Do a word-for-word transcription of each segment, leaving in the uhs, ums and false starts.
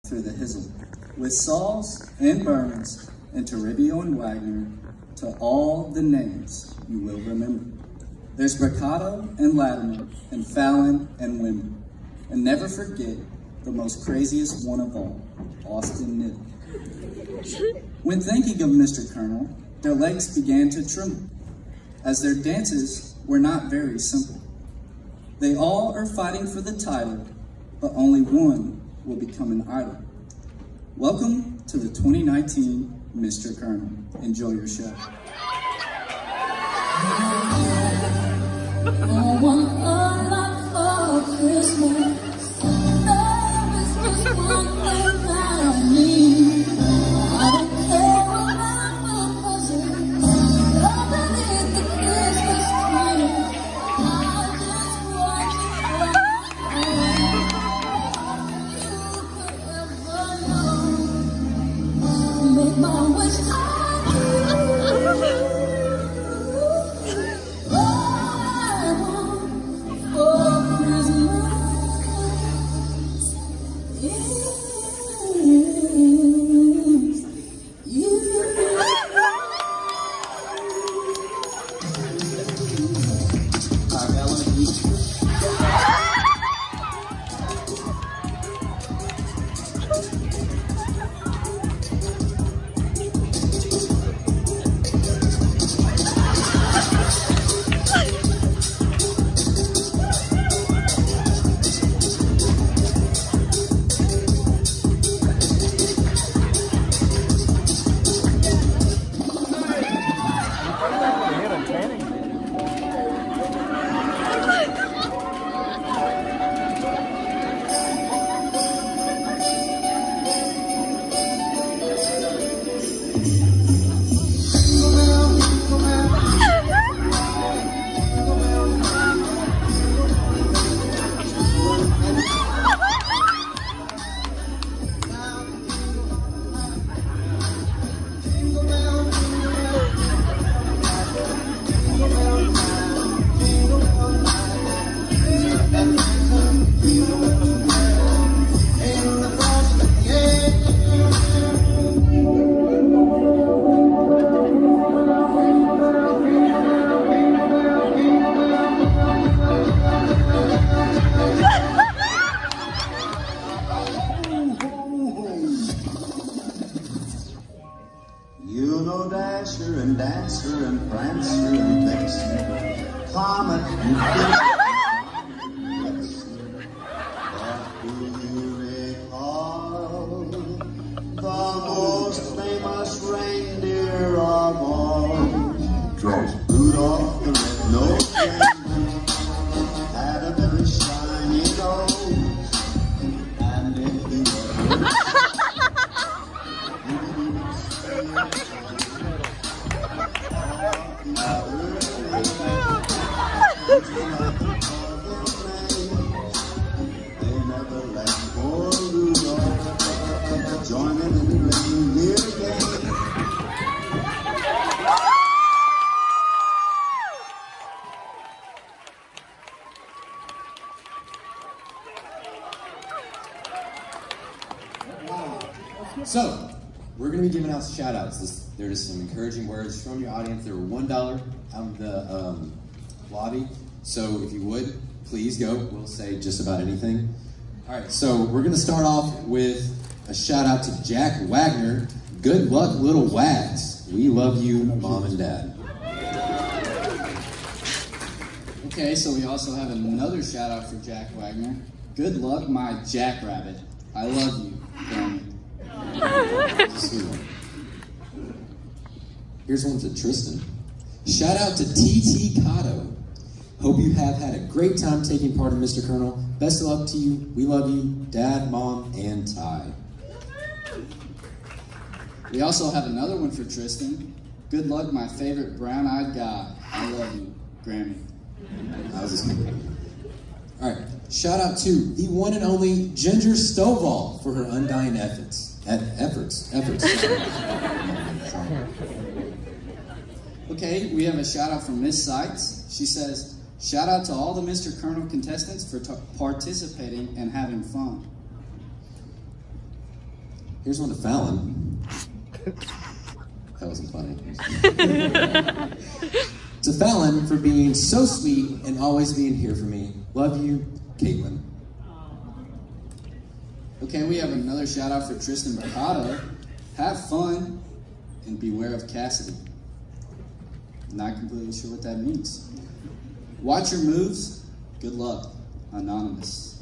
through the hizzle, with Sauls and Burns and Toribio and Wagner, to all the names you will remember. There's Bricado and Latimer and Fallon and Wimmer. And never forget the most craziest one of all, Austin Niddle. When thinking of Mister Colonel, their legs began to tremble, as their dances were not very simple. They all are fighting for the title, but only one will become an idol. Welcome to the twenty nineteen Mister Colonel. Enjoy your show. I want a lot for Christmas. Love is just one thing I need. I don't care about my presents underneath the Christmas tree. I just want you forever young. Make my wish come true. You know Dasher and Dancer and Prancer and Vixen, Comet and Vixen. But do you recall the most famous reindeer of all? Rudolph the red-nosed reindeer had a very shiny nose, and if he was So, we're going to be giving out shout outs. There are just some encouraging words from your audience. There were one dollar out of the um, lobby. So, if you would, please go. We'll say just about anything. All right, so we're going to start off with a shout out to Jack Wagner. Good luck, little Wags. We love you, Mom and Dad. Okay, so we also have another shout out for Jack Wagner. Good luck, my Jackrabbit. I love you, Grammy. Here's one to Tristan. Shout out to T T Cotto. Hope you have had a great time taking part in Mister Colonel. Best of luck to you. We love you, Dad, Mom, and Ty. We also have another one for Tristan. Good luck, my favorite brown-eyed guy. I love you, Grammy. That was just me. All right. Shout out to the one and only Ginger Stovall for her undying efforts. Efforts. Efforts. Okay, we have a shout out from Miss Sykes. She says, shout out to all the Mister Colonel contestants for participating and having fun. Here's one to Fallon. That wasn't funny. To Fallon for being so sweet and always being here for me. Love you, Caitlin. Okay, we have another shout out for Tristan Mercado. Have fun and beware of Cassidy. Not completely sure what that means. Watch your moves. Good luck. Anonymous.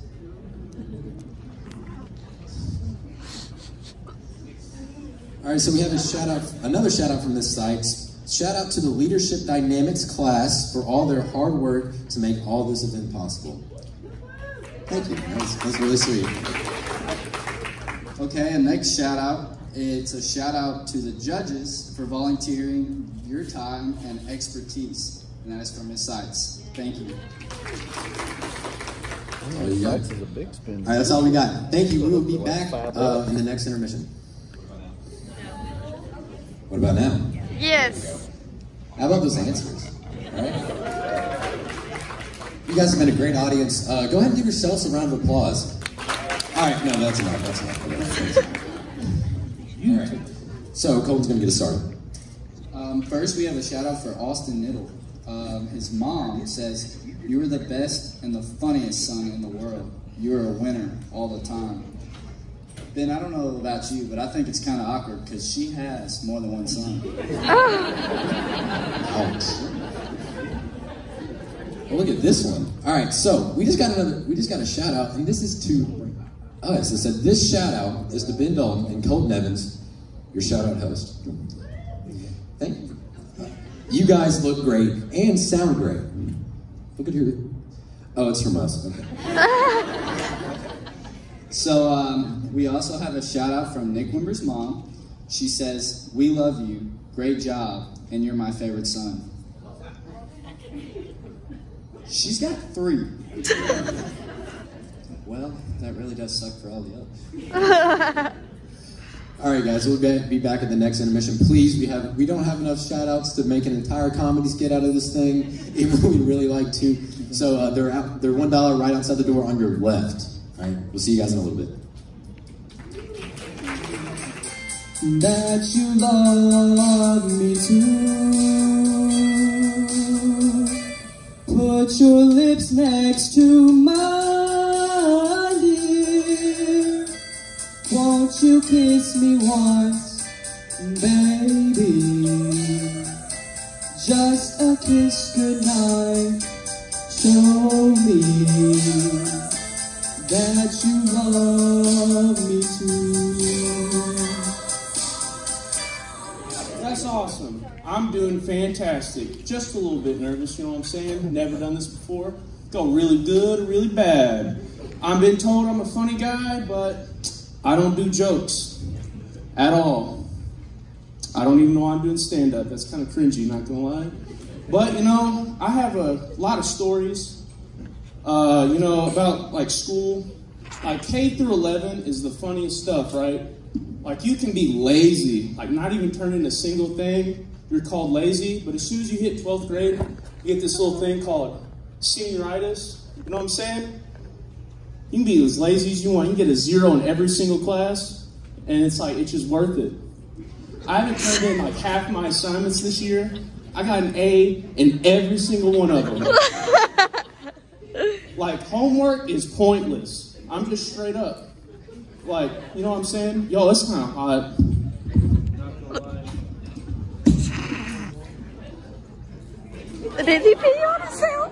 All right, so we have a shout out, another shout out from this site. Shout out to the Leadership Dynamics class for all their hard work to make all this event possible. Thank you. That was, that was really sweet. Okay, and next shout out, it's a shout out to the judges for volunteering your time and expertise. And that is from Miss Sites. Thank you. Oh, yeah. Sites is a big spin. All right, that's all we got. Thank you. We will be back uh, in the next intermission. What about now? Yes. How about those answers? All right. You guys have been a great audience. Uh, go ahead and give yourselves a round of applause. All right, no, that's enough. That's enough. That's enough. All right. So Colton's going to get us started. Um, first, we have a shout out for Austin Niddle. Um, his mom says, "You are the best and the funniest son in the world. You are a winner all the time." Ben, I don't know about you, but I think it's kind of awkward because she has more than one son. Ouch. Well, look at this one. All right, so we just got another. We just got a shout out, and this is to us. It said this shout out is to Ben Dalton and Colton Evans, your shout out host. Thank you. You guys look great and sound great. Look at who. Oh, it's from us. Okay. So um, we also have a shout out from Nick Wimber's mom. She says, "We love you, great job, and you're my favorite son." She's got three. Well, that really does suck for all the others. All right, guys, we'll be back at the next intermission. Please, we have we don't have enough shout outs to make an entire comedy skit out of this thing, even though we'd really like to. So uh, they're out, they're one dollar right outside the door on your left. All right, we'll see you guys in a little bit. That you love me too. Put your lips next to mine, dear. Won't you kiss me once, baby? Just a kiss goodnight. Show me that you love me too. That's awesome. I'm doing fantastic. Just a little bit nervous, you know what I'm saying? Never done this before. Go really good or really bad. I've been told I'm a funny guy, but I don't do jokes at all. I don't even know why I'm doing stand-up. That's kind of cringy, not gonna lie. But, you know, I have a lot of stories, uh, you know, about, like, school. Like, K through eleven is the funniest stuff, right? Like, you can be lazy, like, not even turn in a single thing. You're called lazy, but as soon as you hit twelfth grade, you get this little thing called senioritis. You know what I'm saying? You can be as lazy as you want. You can get a zero in every single class, and it's like, it's just worth it. I haven't turned in, like, half my assignments this year. I got an A in every single one of them. Like, homework is pointless. I'm just straight up. Like, you know what I'm saying? Yo, it's kind of hot. Did he pee on himself?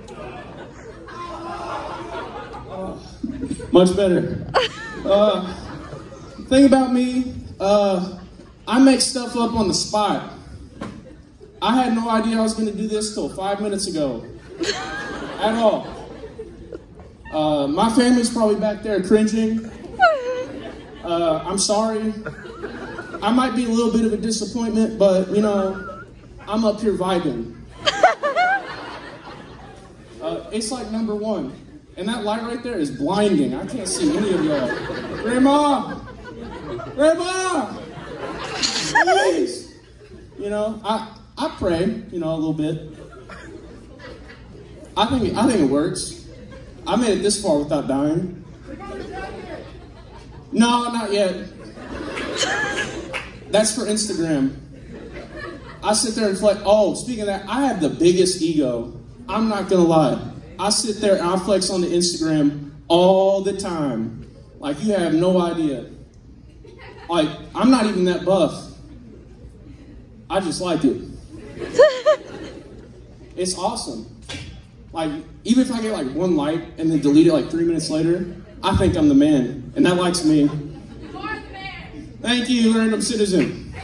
Uh, much better. Uh, thing about me, uh, I make stuff up on the spot. I had no idea I was going to do this till five minutes ago. At all. Uh, my family's probably back there cringing. Uh, I'm sorry. I might be a little bit of a disappointment, but, you know, I'm up here vibing. Uh, it's like number one. And that light right there is blinding. I can't see any of y'all. Grandma! Grandma! Please! You know, I, I pray, you know, a little bit. I think, I think it works. I made it this far without dying. No, not yet. That's for Instagram. I sit there and flex. Oh, speaking of that, I have the biggest ego. I'm not gonna lie. I sit there and I flex on the Instagram all the time. Like, you have no idea. Like, I'm not even that buff. I just like it. It's awesome. Like, even if I get like one like and then delete it like three minutes later, I think I'm the man, and that likes me. Thank you, random citizen.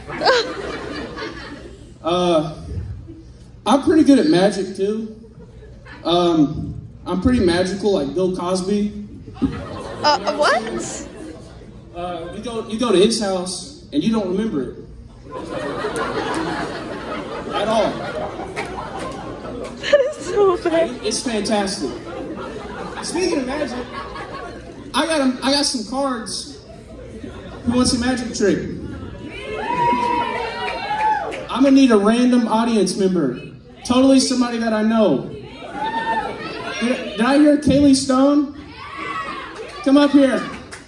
Uh, I'm pretty good at magic too. Um, I'm pretty magical, like Bill Cosby. Uh, what? Uh, you go, you go to his house and you don't remember it at all. That is so bad. It's fantastic. Speaking of magic, I got a, I got some cards. Who wants a magic trick? I'm gonna need a random audience member. Totally somebody that I know. Did, did I hear Kaylee Stone? Come up here.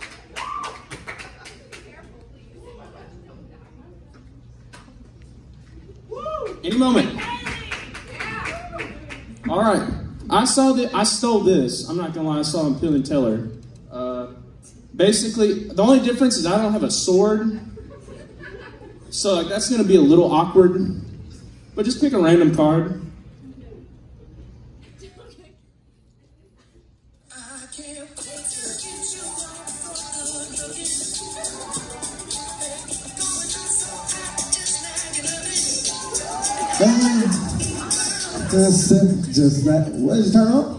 Any moment. All right. I saw that. I stole this. I'm not gonna lie. I saw him Penn and Teller. Uh, basically, the only difference is I don't have a sword, so like, that's gonna be a little awkward. But just pick a random card. That's it. Just that. What did you turn on?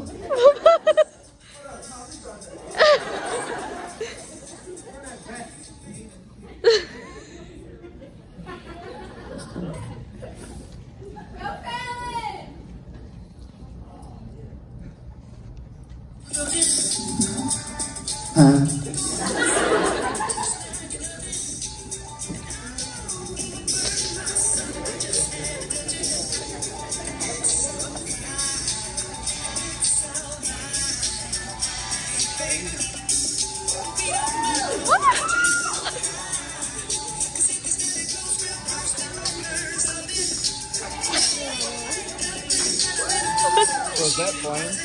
Huh? Was that flying?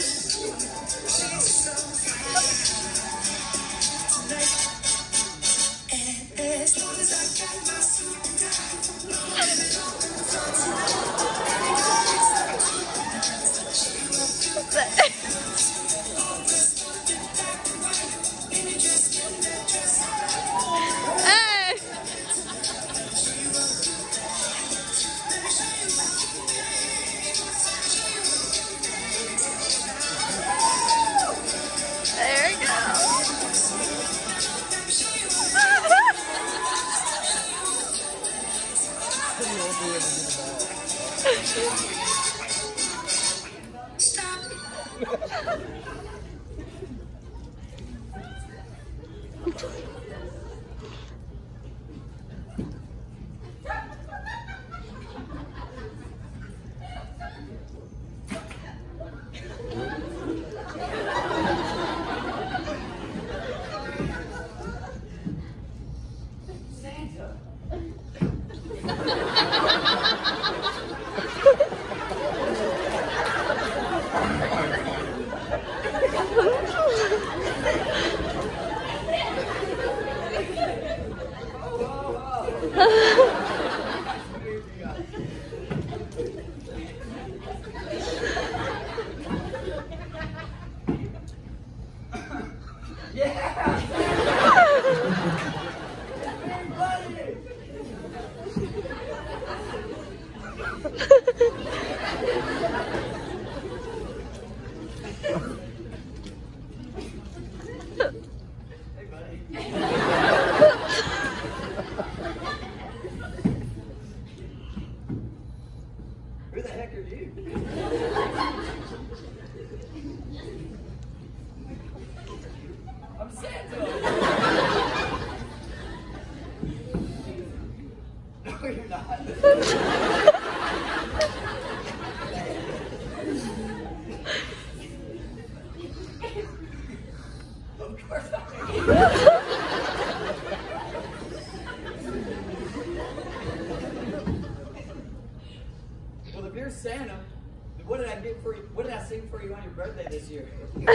you're Santa. What did I get for you? What did I sing for you on your birthday this year?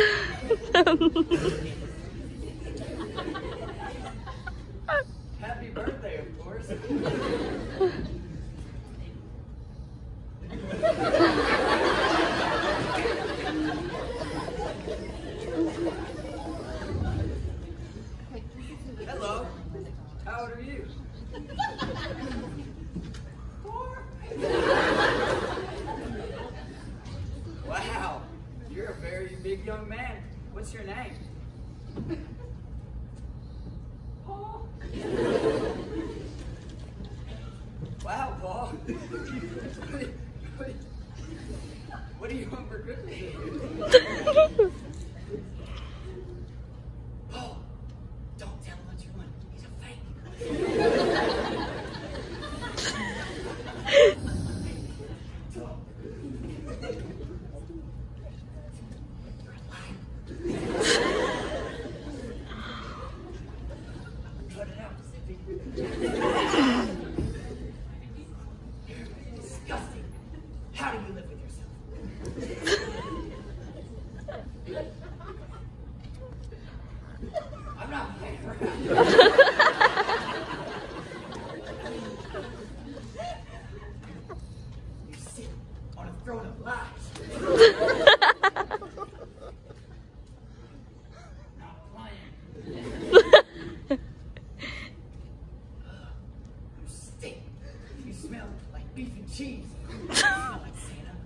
Happy birthday, of course. Hello. How old are you? Four. Wow. You're a very big young man. What's your name? Paul. Wow, Paul. What do you want for Christmas? Paul, don't tell him what you want. He's a fake. Cut it out, Zippy. Disgusting. How do you live with yourself? I'm not playing around. You sit on a throne of lies. Not playing. You stink. You smell like beef and cheese. You smell like Santa.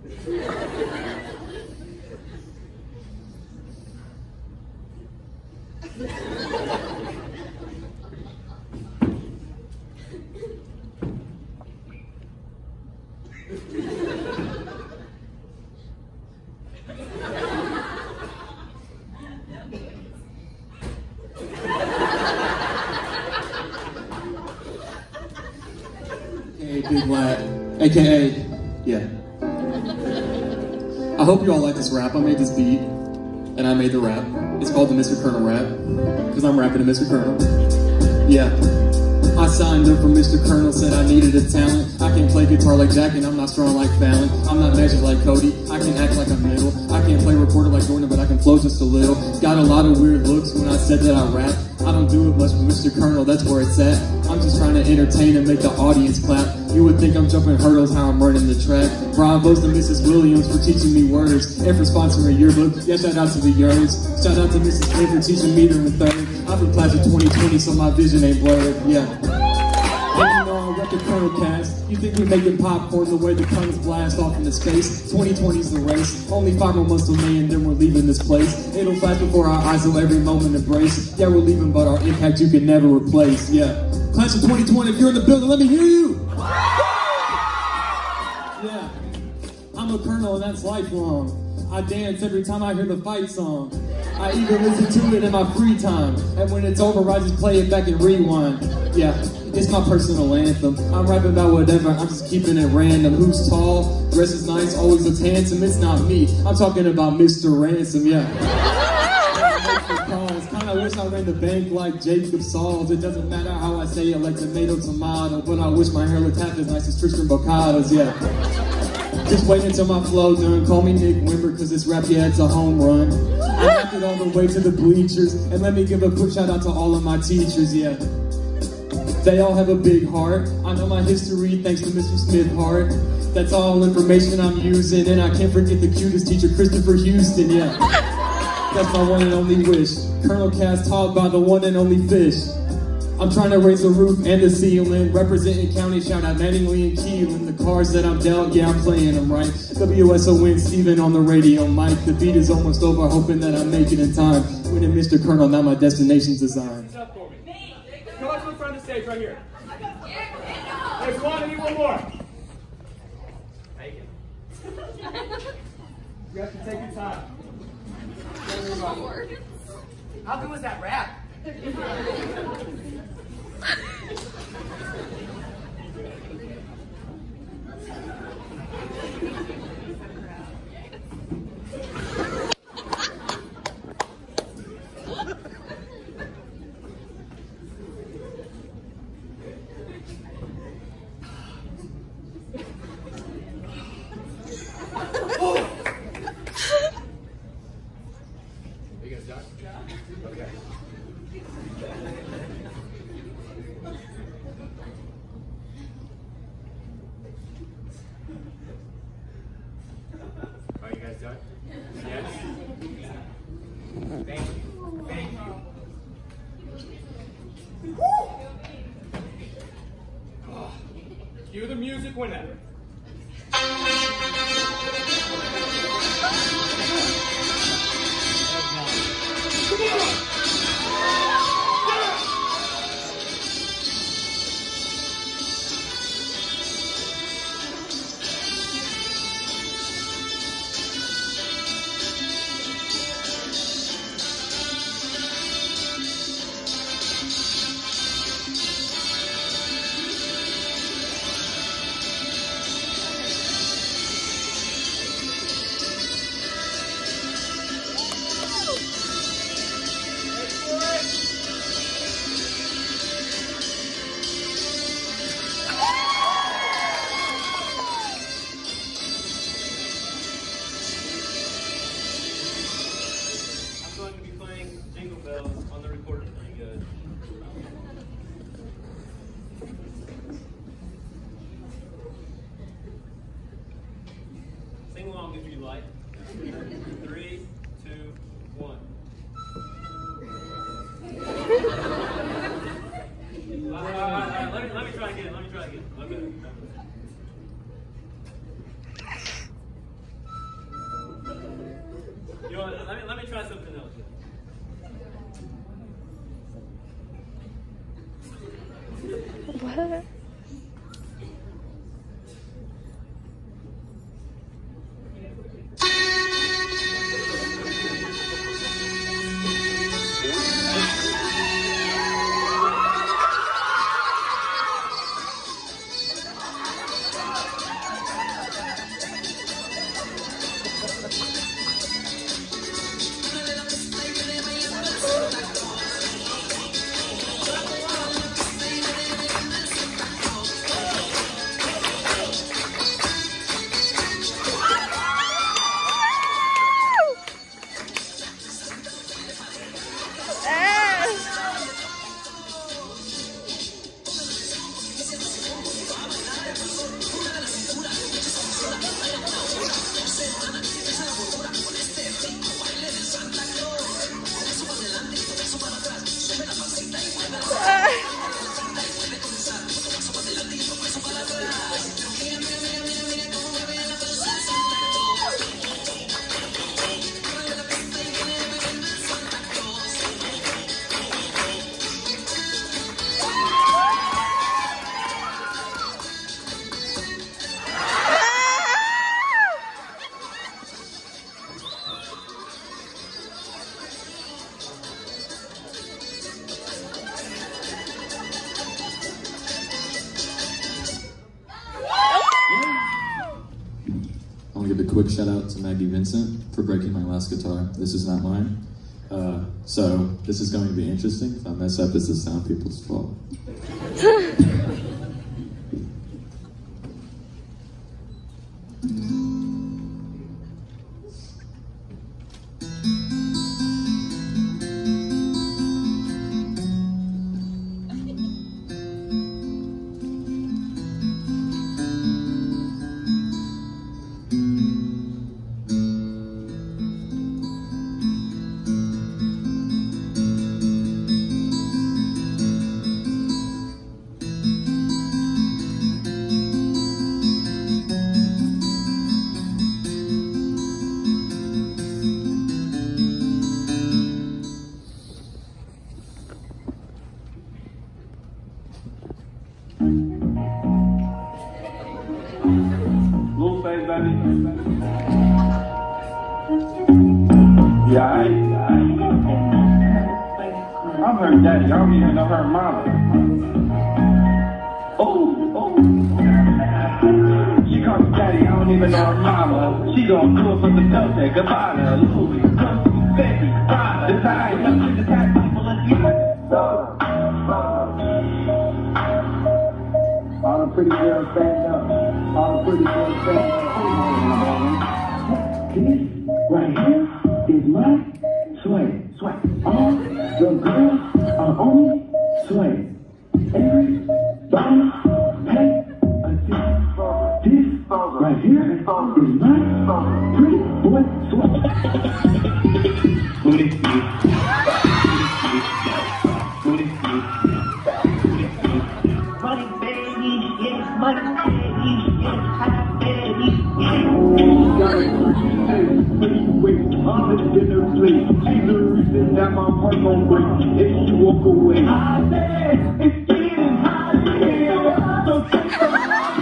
Hey, Big Lad, A K A, yeah. I hope you all like this rap. I made this beat, and I made the rap. It's called the Mister Colonel rap, because I'm rapping to Mister Colonel. Yeah. I signed up for Mister Colonel, said I needed a talent. I can play guitar like Jack, and I'm not strong like Fallon. I'm not measured like Cody, I can act like a middle. I can't play recorder like Jordan, but I can flow just a little. Got a lot of weird looks when I said that I rap. I don't do it much with Mister Colonel, that's where it's at. I'm just trying to entertain and make the audience clap. You would think I'm jumping hurdles, how I'm running the track. Bravos to Missus Williams for teaching me words and for sponsoring your book. Yeah, shout out to the Yerns. Shout out to Missus K for teaching me the third. I've been class of twenty twenty, so my vision ain't blurred. Yeah. And you know I rep the Colonel cast. You think we're making popcorn the way the Colonels blast off into space? twenty twenty's the race. Only five more months to me and then we're leaving this place. It'll flash before our eyes, so every moment embrace. Yeah, we're leaving, but our impact you can never replace. Yeah. Class of twenty twenty, if you're in the building, let me hear you. Yeah. I'm a Colonel and that's lifelong. I dance every time I hear the fight song. I even listen to it in my free time. And when it's over, I just play it back and rewind. Yeah, it's my personal anthem. I'm rapping about whatever, I'm just keeping it random. Who's tall, dresses nice, always looks handsome? It's not me, I'm talking about Mister Ransom, yeah. Kinda wish I ran the bank like Jacob Sauls. It doesn't matter how I say it, like tomato, tomato. But I wish my hair looked half as nice as Tristan Bocados, yeah. Just wait until my flow done. Call me Nick Wimber, cause this rap, yeah, it's a home run. I rapped it all the way to the bleachers. And let me give a quick shout out to all of my teachers, yeah. They all have a big heart. I know my history thanks to Mister Smith Hart. That's all information I'm using. And I can't forget the cutest teacher, Christopher Houston, yeah. That's my one and only wish. Colonel Cass taught by the one and only fish. I'm trying to raise the roof and the ceiling. Representing county, shout out Mattingly and Keelan. The cards that I'm dealt, yeah, I'm playing them right. W S O N, Steven on the radio mic. The beat is almost over, hoping that I make it in time. Winning Mister Colonel, now my destination's designed. Come on to the front of the stage right here. There's one, I need one more. Make it. You have to take your time. How good was that rap? Cue the music whenever. On the recorder pretty good. Sing along if you like. Three, two, one. all right, all right, all right. Let me let me try again. Let me try again. Okay. You know what? Let me let me try something else. What? I want to give a quick shout out to Maggie Vincent for breaking my last guitar. This is not mine. Uh, so this is going to be interesting. If I mess up, it's the sound people's fault. Little face, baby. Yeah, I, I, I'm her daddy. I don't even know her mama. Oh, oh. She calls me daddy. I don't even know her mama. She gon' do it for the Dolce Gabbana, Louis, Gucci, Fendi, Prada, design. Young shit that's had people again. All the pretty girls stand up. All the pretty girls stand up. This right here is my sway. Sway. All the girls are on me. Sway. Everybody pay attention. This right here is my pretty boy sway. Booty, booty, booty, booty, booty, booty. Running baby, yes. my daddy, yes, my daddy. Hey, when you wait on the dinner plate, she's the reason that my heart gon' break if you walk away. I said, it's getting hot here, so take a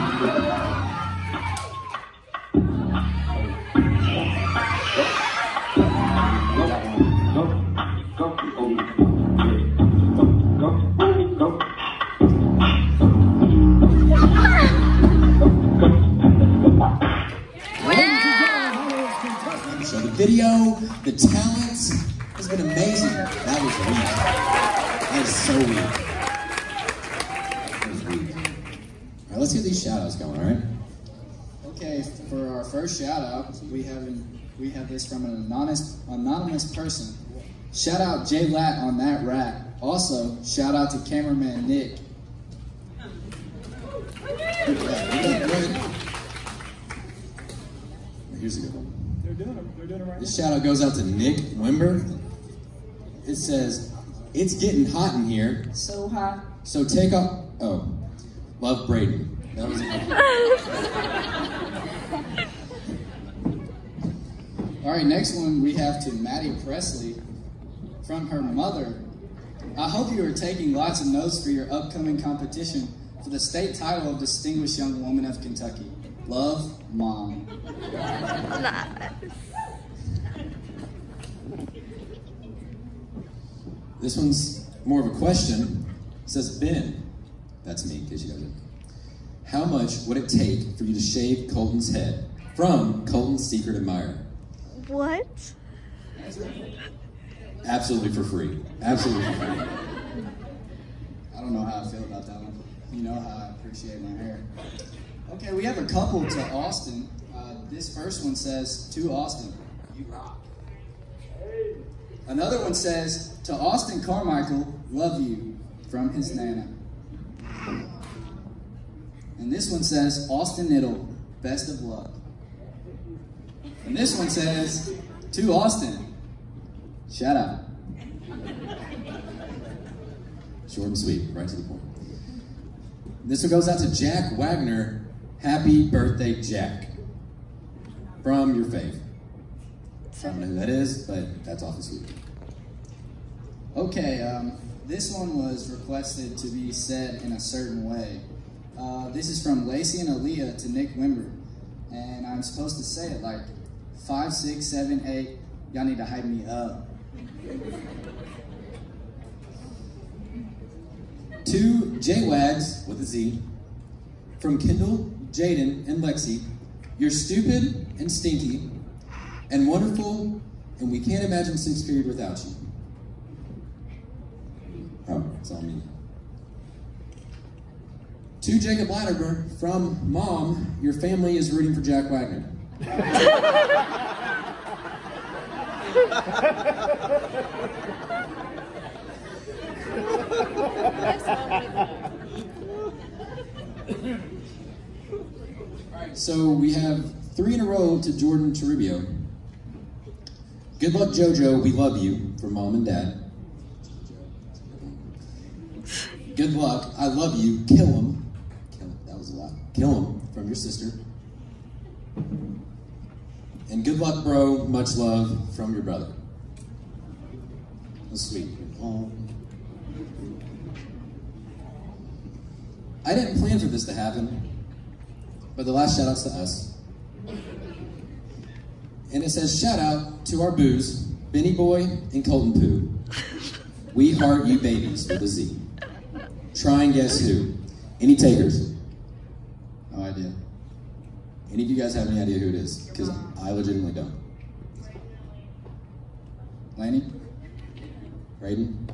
So the video, the talent has been amazing. That was weak. That is so weak. That was weak. All right, let's get these shout outs going, all right? Okay, for our first shout out, we have an, we have this from an anonymous anonymous person. Shout out Jay Lat on that rap. Also, shout out to cameraman Nick. Here's a good one. They're doing it. They're doing it right This shout out goes out to Nick Wimber. It says, it's getting hot in here. So hot. So take off. Oh, love Braden. That was All right, next one we have to Maddie Presley from her mother. I hope you are taking lots of notes for your upcoming competition for the state title of Distinguished Young Woman of Kentucky. Love, Mom. This one's more of a question. It says, Ben, that's me, in case you guys didn't. How much would it take for you to shave Colton's head? From Colton's secret admirer. What? Absolutely for free. Absolutely for free. I don't know how I feel about that one. You know how I appreciate my hair. Okay, we have a couple to Austin. Uh, this first one says, to Austin, you rock. Another one says, to Austin Carmichael, love you, from his Nana. And this one says, Austin Niddle, best of luck. And this one says, to Austin, shout out. Short and sweet, right to the point. This one goes out to Jack Wagner. Happy birthday, Jack. From your fave. I don't know who that is, but that's awfully sweet. Okay, um, this one was requested to be said in a certain way. Uh, this is from Lacey and Aaliyah to Nick Wimber. And I'm supposed to say it like five, six, seven, eight. Y'all need to hype me up. To J-Wags, with a Z, from Kendall, Jaden, and Lexi, you're stupid and stinky and wonderful, and we can't imagine sixth period without you. Oh, it's all me. To Jacob Latterberg, from Mom, your family is rooting for Jack Wagner. Alright, so we have three in a row to Jordan Toribio. Good luck, JoJo, we love you, from Mom and Dad. Good luck, I love you, kill him. Kill him, that was a lot. Kill him, from your sister. And good luck, bro, much love, from your brother. That's sweet. Oh. I didn't plan for this to happen, but the last shout out's to us. And it says, shout out to our boos, Benny Boy and Colton Poo. We heart you babies with a Z. Try and guess who. Any takers? No idea. Any of you guys have any idea who it is? Because I legitimately don't. Laney? Raiden?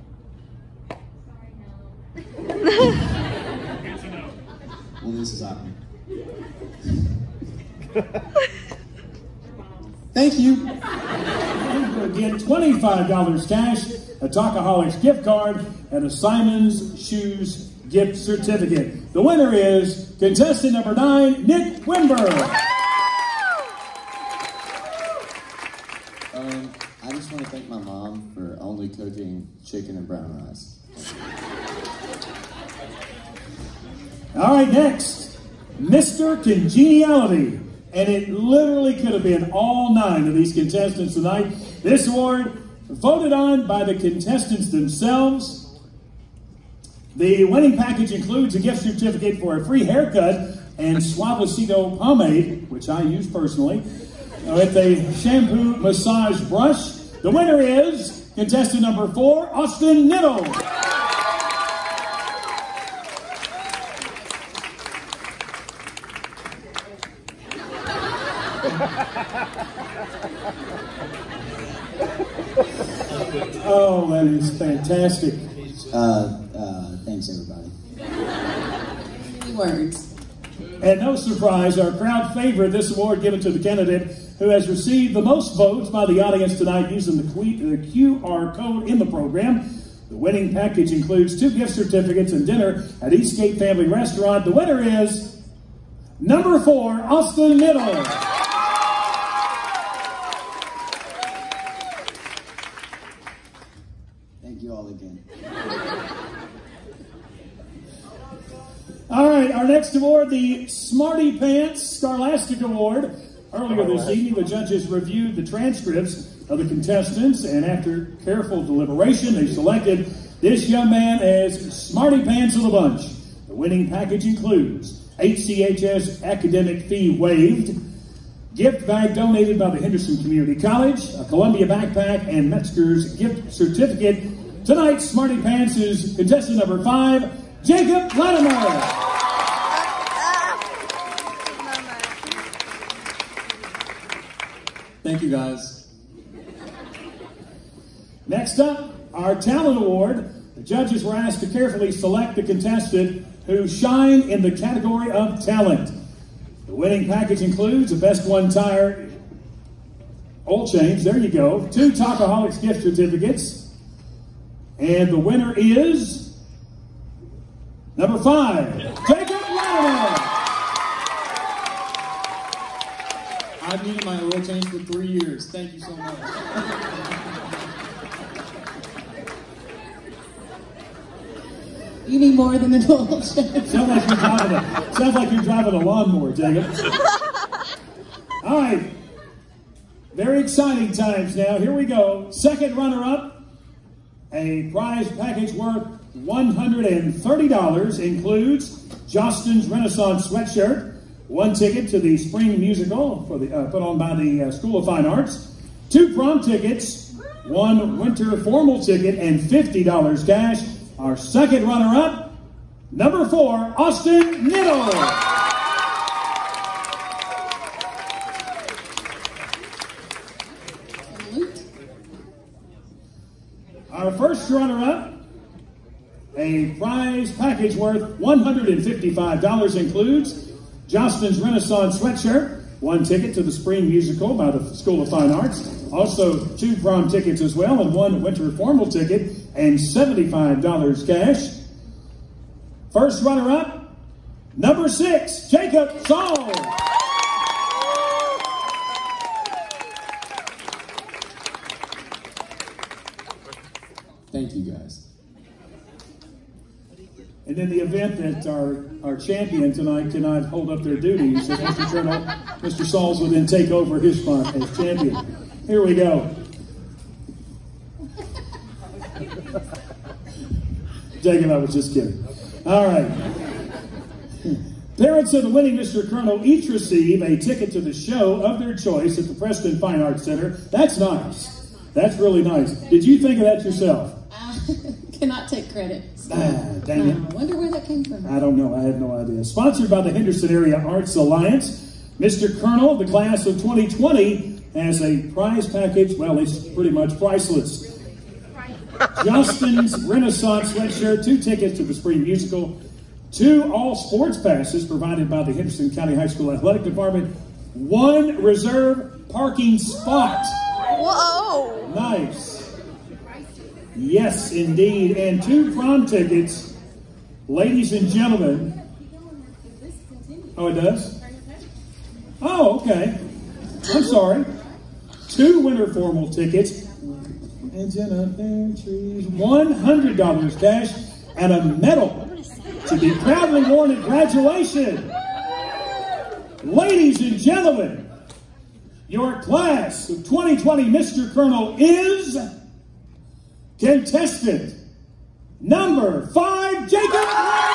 Well, this is happening. Thank you. Again, twenty-five dollars cash, a Talkaholics gift card, and a Simon's Shoes gift certificate. The winner is contestant number nine, Nick Wimber. Um, I just want to thank my mom for only cooking chicken and brown rice. All right, next, Mister Congeniality. And it literally could have been all nine of these contestants tonight. This award voted on by the contestants themselves. The winning package includes a gift certificate for a free haircut and Suavecito pomade, which I use personally, with a shampoo massage brush. The winner is contestant number four, Austin Niddle. Oh, that is fantastic. Uh, uh, thanks, everybody. Any words? And no surprise, our crowd favorite, this award given to the candidate who has received the most votes by the audience tonight using the Q R code in the program. The winning package includes two gift certificates and dinner at Eastgate Family Restaurant. The winner is number four, Austin Niddle. Thank you all again. All right, our next award, the Smarty Pants Scholastic Award. Earlier this evening, the judges reviewed the transcripts of the contestants, and after careful deliberation, they selected this young man as Smarty Pants of the bunch. The winning package includes H C H S academic fee waived, gift bag donated by the Henderson Community College, a Columbia backpack, and Metzger's gift certificate. Tonight's Smarty Pants is contestant number five, Jacob Latimer. Thank you, guys. Next up, our Talent Award. The judges were asked to carefully select the contestant who shined in the category of talent. The winning package includes a Best One Tire oil change, there you go, two Talkaholics gift certificates, and the winner is number five, Jacob Latimer. I've needed my oil change for three years. Thank you so much. You need more than an oil change. Sounds like you're driving a, sounds like you're driving a lawnmower, Jacob. All right. Very exciting times now. Here we go. Second runner-up, a prize package worth one hundred thirty dollars, includes Justin's Renaissance sweatshirt, one ticket to the spring musical for the, uh, put on by the uh, School of Fine Arts, two prom tickets, one winter formal ticket, and fifty dollars cash. Our second runner-up, number four, Austin Niddle. Our first runner-up, a prize package worth one hundred fifty-five dollars, includes Justin's Renaissance sweatshirt, one ticket to the spring musical by the School of Fine Arts, also two prom tickets as well, and one winter formal ticket, and seventy-five dollars cash. First runner-up, number six, Jacob Saul. Thank you, guys. And in the event that our, our champion tonight cannot hold up their duties, so Mister Turner, Mister Sauls will then take over his spot as champion. Here we go. Jacob, I was just kidding. All right. Parents of the winning Mister Colonel each receive a ticket to the show of their choice at the Preston Fine Arts Center. That's nice. That's really nice. Did you think of that yourself? I cannot take credit. Ah, dang it. I wonder where that came from. I don't know. I have no idea. Sponsored by the Henderson Area Arts Alliance, Mister Colonel, the class of twenty twenty, has a prize package. Well, it's pretty much priceless. Justin's Renaissance sweatshirt, two tickets to the spring musical, two all sports passes provided by the Henderson County High School Athletic Department, one reserve parking spot. Whoa! Nice. Yes, indeed. And two prom tickets. Ladies and gentlemen. Oh, it does? Oh, okay. I'm sorry. Two winter formal tickets. one hundred dollars cash and a medal to be proudly worn at graduation. Ladies and gentlemen, your class of twenty twenty Mister Colonel is contestant number five, Jacob.